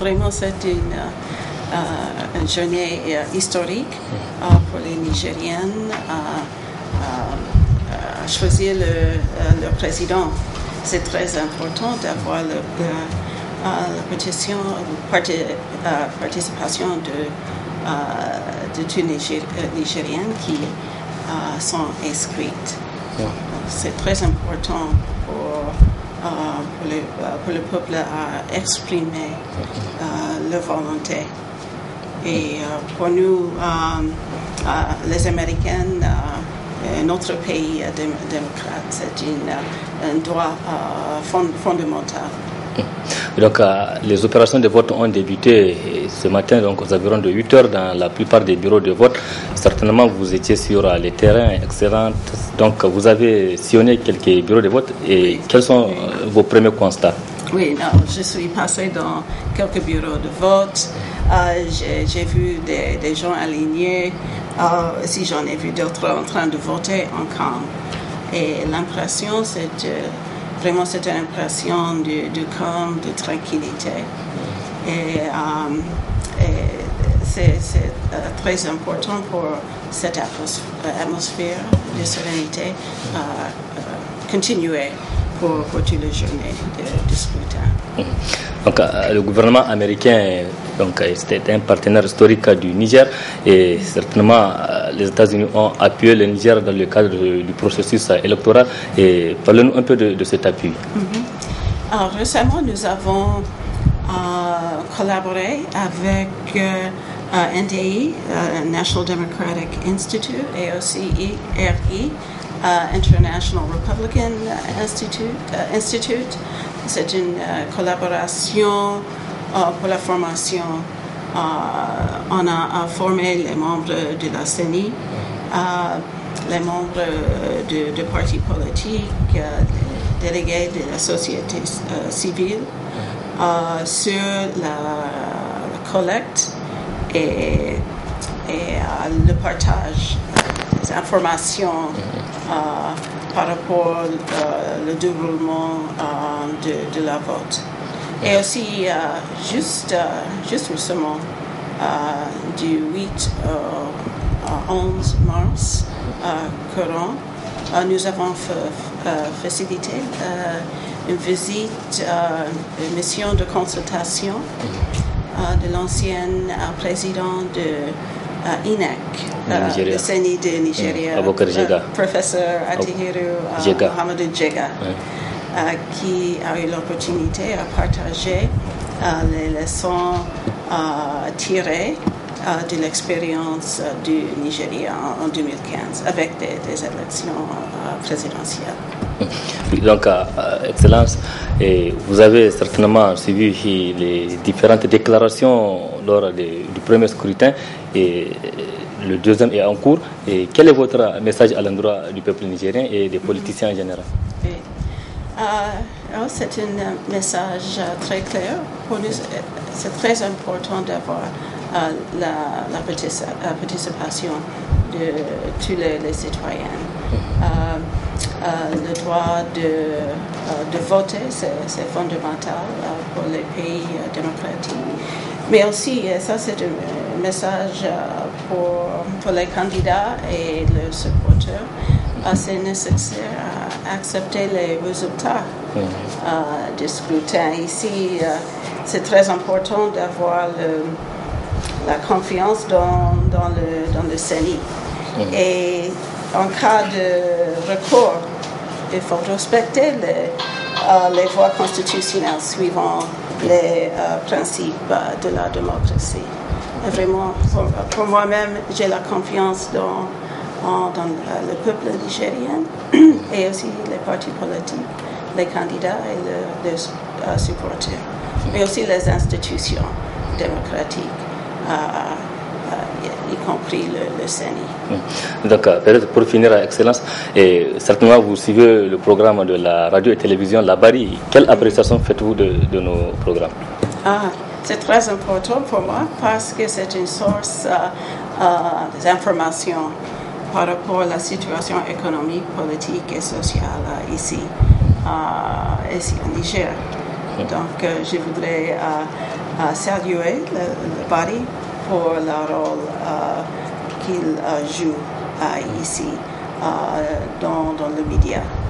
Vraiment, c'est une journée historique pour les Nigériennes. Choisir le président, c'est très important d'avoir la participation de tous les Nigériennes qui sont inscrites. C'est très important pour le peuple à exprimer leur volonté. Et pour nous, les Américaines, notre pays démocrate, c'est un droit fondamental. Donc, les opérations de vote ont débuté ce matin, donc aux environs de 8 heures dans la plupart des bureaux de vote. Certainement, vous étiez sur les terrains, excellent. Donc, vous avez sillonné quelques bureaux de vote. Et quels sont vos premiers constats? Oui, je suis passée dans quelques bureaux de vote. J'ai vu des gens alignés. Si j'en ai vu d'autres en train de voter en calme. Et l'impression, c'est vraiment cette impression de calme, de tranquillité. Et c'est très important pour cette atmosphère de sérénité continuer pour toute la journée de scrutin. Donc, le gouvernement américain c'était un partenaire historique du Niger et certainement les États-Unis ont appuyé le Niger dans le cadre du processus électoral. Et parlez-nous un peu de cet appui. Alors, récemment, nous avons collaboré avec NDI, National Democratic Institute, et aussi IRI, International Republican Institute. C'est une collaboration pour la formation. On a formé les membres de la CENI, les membres de partis politiques, délégués de la société civile sur la collecte et le partage des informations par rapport au déroulement de la vote. Et aussi, juste récemment, du 8 au 11 mars courant, nous avons facilité une visite, une mission de consultation de l'ancien président de INEC, le CENI de Nigeria, professeur Atihiru Mohamedou Jega. Qui a eu l'opportunité à partager les leçons tirées de l'expérience du Nigeria en 2015 avec des élections présidentielles. Donc, Excellence, et vous avez certainement suivi les différentes déclarations lors du premier scrutin et le deuxième est en cours. Et quel est votre message à l'endroit du peuple nigérien et des politiciens en général? C'est un message très clair. Pour nous, c'est très important d'avoir la participation de tous les citoyens. Le droit de voter, c'est fondamental pour les pays démocratiques. Mais aussi, ça c'est un message pour les candidats et leurs supporters. C'est nécessaire à accepter les résultats du scrutin. Ici, c'est très important d'avoir la confiance dans le CENI. Et en cas de recours, il faut respecter les voies constitutionnelles suivant les principes de la démocratie. Et vraiment, pour moi-même, j'ai la confiance dans le peuple nigérien et aussi les partis politiques, les candidats et les supporters, mais aussi les institutions démocratiques, y compris le CENI. Donc, peut-être pour finir, Excellence, et certainement vous suivez le programme de la radio et télévision La Bari. Quelle appréciation faites-vous de nos programmes? C'est très important pour moi parce que c'est une source d'informations par rapport à la situation économique, politique et sociale ici au Niger. Donc, je voudrais saluer le parti pour le rôle qu'il joue ici dans le média.